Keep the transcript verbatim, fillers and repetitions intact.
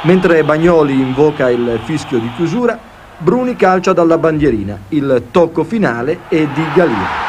Mentre Bagnoli invoca il fischio di chiusura, Bruni calcia dalla bandierina. Il tocco finale è di Galia.